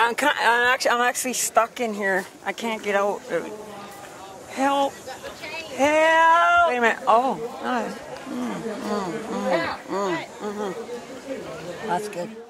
I'm actually stuck in here. I can't get out. Help! Help! Wait a minute. Oh, nice. That's good.